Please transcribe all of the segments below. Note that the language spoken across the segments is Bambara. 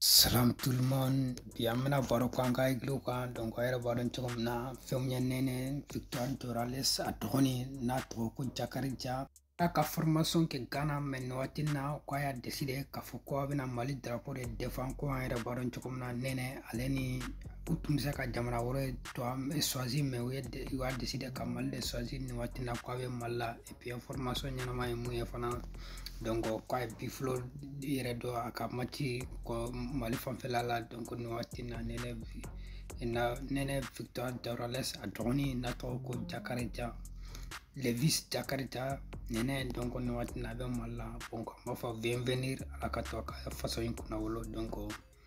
Salam tout le monde, bienvenue à Barokwanga Igluka, donc à Baron Chomna, Femia Nene, Victoire Dorales, Adroni, Natro, Jakarija. La formation que Ghana Menwatina, Kwaya décidé qu'à Foucault avait un Mali drapeau de défense, quoi, à Baron Chomna Nene, Aleni, Utumsaka Jamraore, toi, choisi, mais oui, il a décidé qu'à Mal de choisir, Nwatina, quoi, Mala, et puis information, Yanama et Mouyafana. Donc quoi biflo iredo akamati ko mali fanfela la donc no watina nene Victoire Dorales adroni nato ko Jakarta Levis Jakarta nene donc no watina be mala bon ko ma fa bienvenir à la katoka façon kuna wolo donc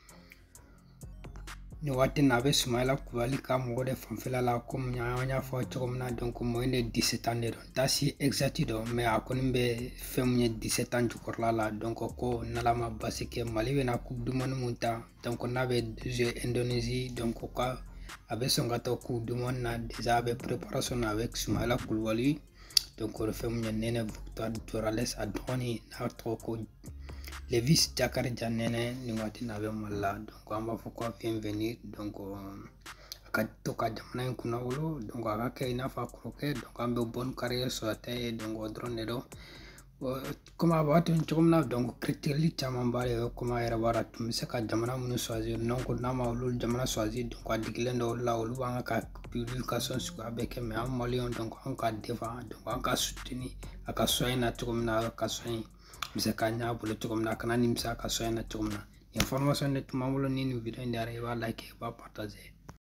ni waati na be Sumaila Kulibali ka mɔgɔ de fanfɛla la komi an y'a fɔ cogo min na donc moyen de 17 ans de don t'a si exact don mais a kɔni bɛ fɛn mun ye 17 ans jukɔrɔla la donc ko n'ala ma basi kɛ Mali bɛna coupe du monde mun ta donc n'a bɛ jouer Indonésie donc ka a bɛ sɔn ka taa coupe du monde na déjà a bɛ préparation na avec Sumaila Kulibali donc o fɛn mun ye Nene Victoire Dorales a dɔgɔnin n'a tɔgɔ ko Levis Jakarta nene ni waati na be mala donc an b'a fɔ ko bienvenue donc a ka to ka jamana in kunna wolo donc a ka kɛ i n'a fɔ a kɔrɔkɛ donc an bɛ bonne carrière sɔrɔ a ta ye donc o dɔrɔn de don comme a b'a to cogo min na donc critiqueli caman b'a ye comme a yɛrɛ b'a la tun bɛ se ka jamana minnu choisir donc n'a ma olu jamana choisir donc a digilen dɔw la olu b'an ka publication suguya bɛɛ kɛ mais an maliyɛn donc an ka défend donc an ka soutenir a ka soin na cogo min na a ka soin bisa kanya bolo cogo min na kana nimisa ka soin na cogo min na information de tuma bolo ni video in diyara i b'a like i b'a partager